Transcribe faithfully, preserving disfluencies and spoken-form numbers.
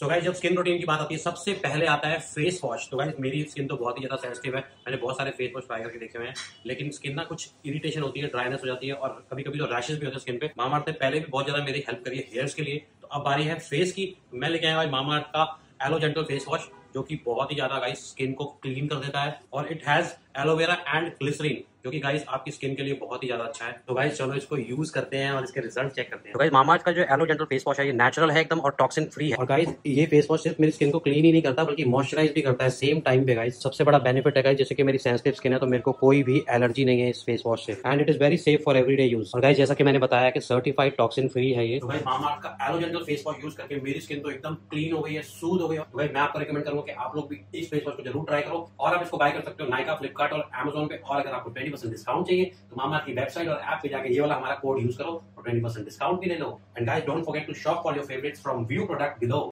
सो guys जब skin routine की बात आती है सबसे पहले आता है फेस वॉश। तो गाइस मेरी स्किन तो बहुत ही ज्यादा सेंसिटिव है, मैंने बहुत सारे फेस वॉश ट्राई करके देखे हुए हैं, लेकिन स्किन ना कुछ इरिटेशन होती है, ड्राइनेस हो जाती है और कभी कभी तो रैशेस भी होते हैं स्किन पे। मामाअर्थ ने पहले भी बहुत ज्यादा मेरी हेल्प करी है हेयर्स के लिए, तो अब बारी है फेस की। मैं लेके आया मामाअर्थ का एलो जेंटल फेस वॉश, जो कि बहुत ही ज्यादा गाइस स्किन को क्लीन कर देता है और it has aloe vera and glycerine, जो कि गाइस आपकी स्किन के लिए बहुत ही ज्यादा अच्छा है। तो गाइस चलो इसको यूज करते हैं और इसके रिजल्ट चेक करते हैं। तो गाइस मामाअर्थ का जो एलो जेंटल फेस वॉश है ये नेचुरल है एकदम और टॉक्सिन फ्री है। और गाइस ये फेस वॉश सिर्फ मेरी स्किन को क्लीन ही नहीं करता बल्कि मॉइस्चराइज भी करता है सेम टाइम पे। गाइस सबसे बड़ा बेनिफिट है गाइस, जैसे कि मेरी सेंसिटिव स्किन है तो मेरे को कोई भी एलर्जी नहीं है इस फेस वॉश से, and it is very safe for everyday use. और गाइस जैसा कि मैंने बताया कि सर्टिफाइड टॉक्सिन फ्री है ये। तो गाइस मामाअर्थ का aloe gentle face wash use करके मेरी स्किन तो एकदम क्लीन हो गई है, सूद हो गई है। तो गाइस मैं आपको रिकमेंड करूंगा कि आप लोग भी इस फेस वॉश को जरूर ट्राई करो, और आप इसको बाय कर सकते हो नाइका, फ्लिपकार्ट और अमेजोन पे। और अगर आपको ट्वेंटी परसेंट डिस्काउंट चाहिए तो मामाअर्थ की वेबसाइट और ऐप पे जाके ये वाला हमारा कोड यूज करो और ट्वेंटी परसेंट डिस्काउंट भी ले लो। And guys don't forget to shop for your favourites from view product below.